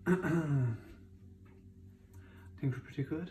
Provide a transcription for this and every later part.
Things were pretty good.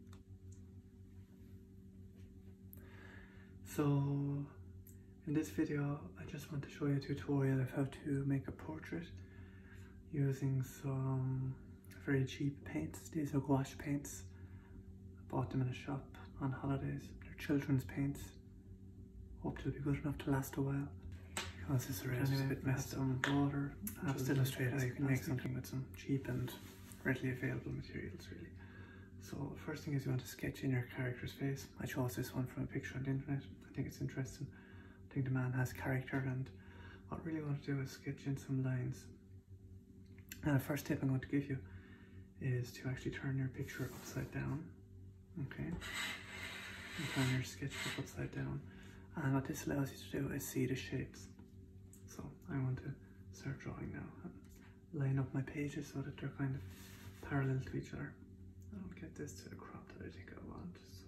So in this video I just want to show you a tutorial of how to make a portrait using some very cheap paints. These are gouache paints. I bought them in a shop on holidays. They're children's paints. Hope they'll be good enough to last a while. Because this eraser is a bit messed up. Some water. I'll just illustrate how you can make something with some cheap and readily available materials, really. So the first thing is you want to sketch in your character's face. I chose this one from a picture on the internet. I think it's interesting. I think the man has character, and what I really want to do is sketch in some lines. And the first tip I'm going to give you is to actually turn your picture upside down. Okay? And turn your sketchbook upside down. And what this allows you to do is see the shapes. So I want to start drawing now and line up my pages so that they're kind of parallel to each other. I'll get this to the crop that I think I want, so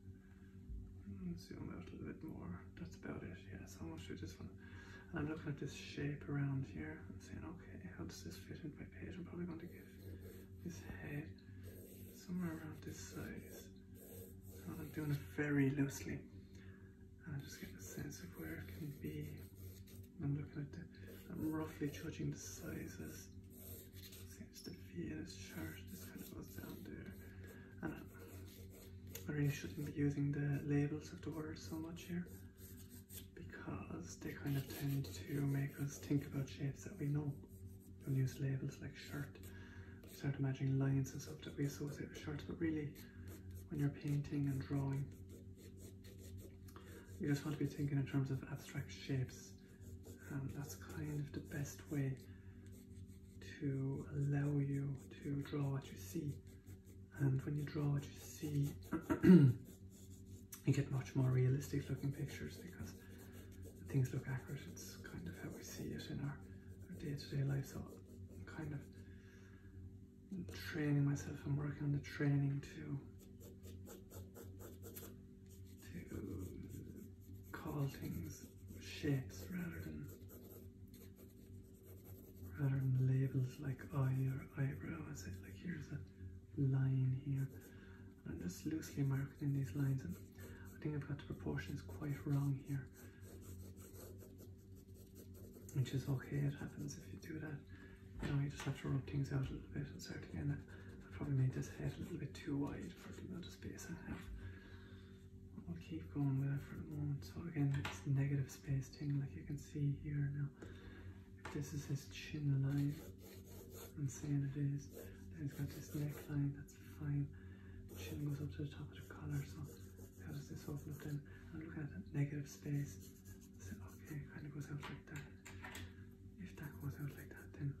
zoom out a little bit more. That's about it, yeah, so I'm going to do this one. And I'm looking at this shape around here and saying, okay, how does this fit into my page? I'm probably going to give this head somewhere around this size. And I'm doing it very loosely. And I'm just getting a sense of where it can be. I'm looking at I'm roughly judging the sizes. Seems to be in his shirt. This kind of goes down there. And I really shouldn't be using the labels of the words so much here, because they kind of tend to make us think about shapes that we know. We'll use labels like shirt. We start imagining lines and stuff that we associate with shirts, but really, when you're painting and drawing, you just want to be thinking in terms of abstract shapes. And that's kind of the best way to allow you to draw what you see. And when you draw what you see, you get much more realistic looking pictures because things look accurate. It's kind of how we see it in our day-to-day life. So I'm kind of training myself and working on the training to call things shapes rather than labels like eye or eyebrow. I say, like, here's a line here. I'm just loosely marking these lines, and I think I've got the proportions quite wrong here, which is okay. It happens if you do that. You know, you just have to rub things out a little bit and start again. I probably made this head a little bit too wide for the amount of space I have. I'll keep going with it for the moment. So again, it's negative space thing, like you can see here now. If this is his chin line, I'm saying it is. Then he's got this neckline, that's fine. Chin goes up to the top of the collar, so how does this open up then? I'm looking at that negative space. So okay, it kind of goes out like that. If that goes out like that, then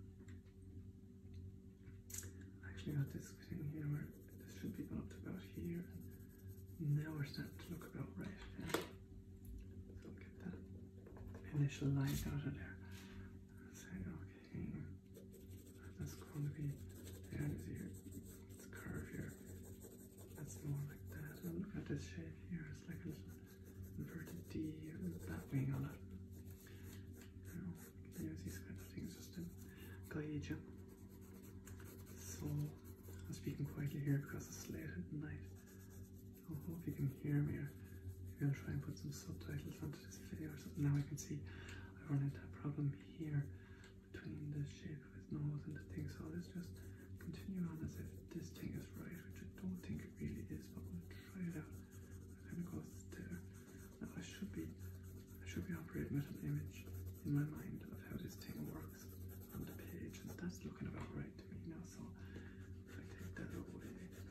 I actually got this thing here where this should be going up to about here. Now we're starting to look about right. Yeah. So get that initial line out of there. Say, okay, that's going to be, there it is here. It's curve here. That's more like that. And look at this shape here. It's like a little inverted D with that wing on it. You know, use these kind of things just to guide you. So I'm speaking quietly here because it's late at night. I hope you can hear me, or maybe I'll try and put some subtitles onto this video or something. Now I can see I run into a problem here between the shape of his nose and the thing, so let's just continue on as if this thing is right, which I don't think it really is, but we'll try it out. It kind of goes there. Now I should be operating with an image in my mind of how this thing works on the page, and that's looking about right to me now. So if I take that away,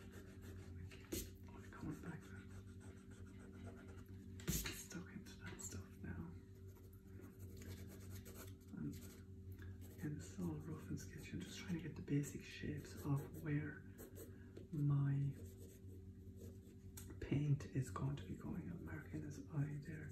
coming back stuck into that stuff now. And again, this is all rough and sketchy. I'm just trying to get the basic shapes of where my paint is going to be going. I'm marking his eye there.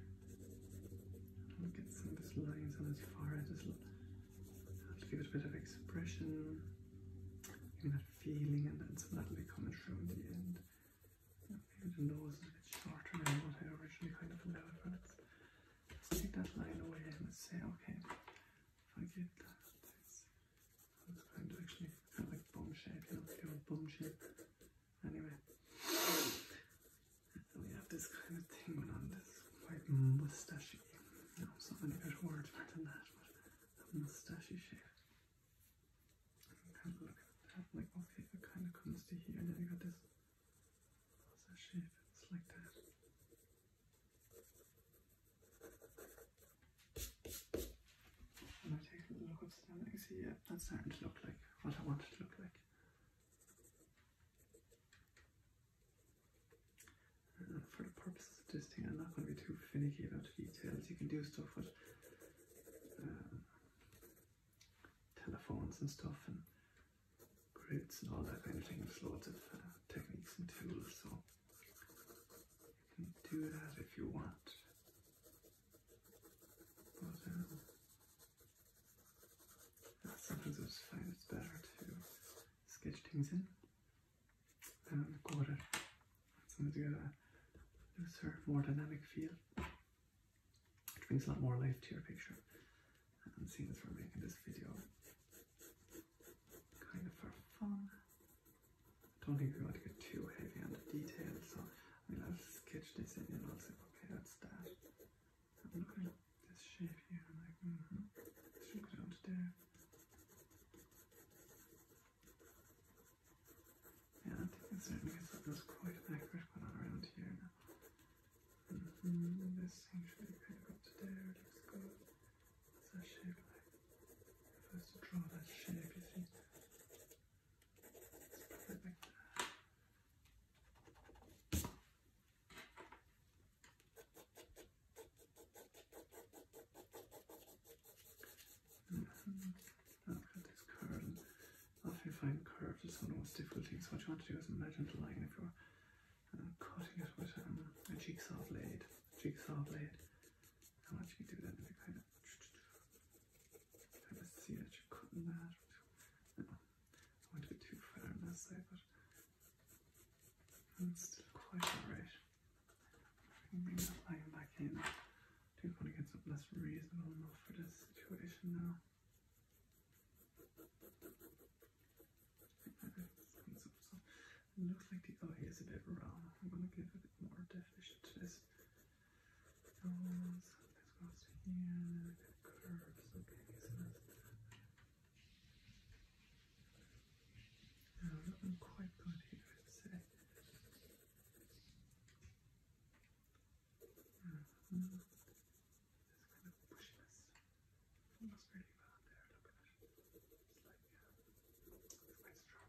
I'll get some of his lines on his forehead as well. I'll give it a bit of expression, give that feeling, and then some of that will be coming through in the end. Maybe the nose is a bit shorter than what I originally kind of allowed, but let's take that line away and let's say, okay, if I get that, I'm just going to actually shape, you know, the old bum shape. Anyway, so we have this kind of thing going on, this quite mustachy, you know, so many better words for than that, but a mustachy shape. Kind of look at that, like, okay, it kind of comes to here, and then you got this mustache shape, it's like that. And I take a little look upstairs and I see, yeah, that's starting to look like what I want it to look like. For the purposes of this thing, I'm not going to be too finicky about the details. You can do stuff with telephones and stuff and grids and all that kind of thing. There's loads of techniques and tools, so you can do that if you want. But sometimes I just find it's better to sketch things in and go with it. Sometimes you get a looser, more dynamic feel, which brings a lot more life to your picture. And seeing as we're making this video kind of for fun, I don't think we want to get too heavy on the details, so I mean, I'll sketch this in and I'll say, okay, that's that. I'm looking at this shape here, I'm like, this should go down to there. Yeah, I think it's certainly something that's quite accurate going on around here now. This thing should be kind of up to there, looks good. What's that shape like? If I was to draw that shape, you see, it's probably like that. Now look at this curve, and often you find curves is one of the most difficult things. What you want to do is imagine the line if you're cutting it with a jigsaw blade. And what you can do then is you kind of see that you're cutting that. No, I don't want to go too far on that side, but it's still quite alright. I can bring that line back in. I think I'm going to get something that's reasonable enough for this situation now. It looks like the eye is a bit wrong. I'm going to give a bit more definition to this. This goes to here, and then it curves. Okay, so that's that. Now, looking quite good here, I'd say. This kind of bushiness. It looks really well there, look at it. It's like, it's quite strong.